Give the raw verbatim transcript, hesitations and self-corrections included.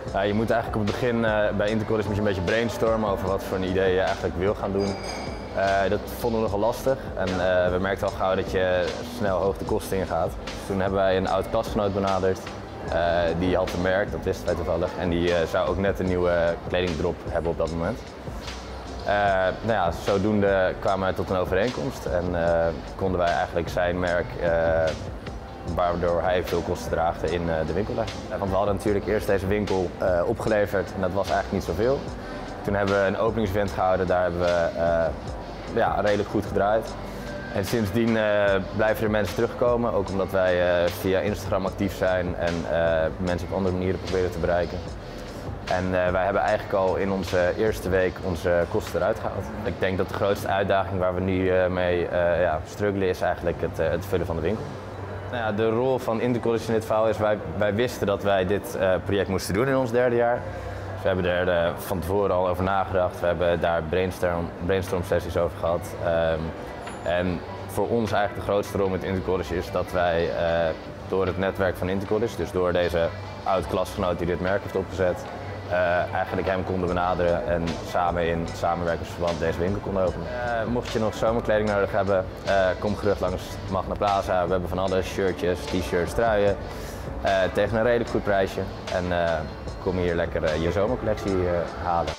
Ja, je moet eigenlijk op het begin uh, bij Intercollege moet je een beetje brainstormen over wat voor een idee je eigenlijk wil gaan doen. Uh, dat vonden we nogal lastig en uh, we merkten al gauw dat je snel hoog de kosten ingaat. Toen hebben wij een oud klasgenoot benaderd. Uh, die had een merk, dat wisten wij toevallig, en die uh, zou ook net een nieuwe kledingdrop hebben op dat moment. Uh, nou ja, zodoende kwamen we tot een overeenkomst en uh, konden wij eigenlijk zijn merk, uh, waardoor hij veel kosten draagde, in uh, de winkel leggen. Want we hadden natuurlijk eerst deze winkel uh, opgeleverd en dat was eigenlijk niet zoveel. Toen hebben we een openingsevent gehouden, daar hebben we uh, ja, redelijk goed gedraaid. En sindsdien uh, blijven er mensen terugkomen, ook omdat wij uh, via Instagram actief zijn en uh, mensen op andere manieren proberen te bereiken. En uh, wij hebben eigenlijk al in onze eerste week onze kosten eruit gehaald. Ik denk dat de grootste uitdaging waar we nu uh, mee uh, ja, struggelen is eigenlijk het, uh, het vullen van de winkel. Nou ja, de rol van Intercollege in dit verhaal is, wij, wij wisten dat wij dit uh, project moesten doen in ons derde jaar. Dus we hebben er uh, van tevoren al over nagedacht. We hebben daar brainstorm, brainstorm sessies over gehad. Um, en voor ons eigenlijk de grootste rol met Intercollege is dat wij uh, door het netwerk van Intercollege, dus door deze oud-klasgenoot die dit merk heeft opgezet, uh, eigenlijk hem konden benaderen en samen in samenwerkingsverband deze winkel konden openen. Uh, mocht je nog zomerkleding nodig hebben, uh, kom gerust langs Magna Plaza. We hebben van alle shirtjes, t-shirts, truien uh, tegen een redelijk goed prijsje. En uh, kom hier lekker uh, je zomercollectie uh, halen.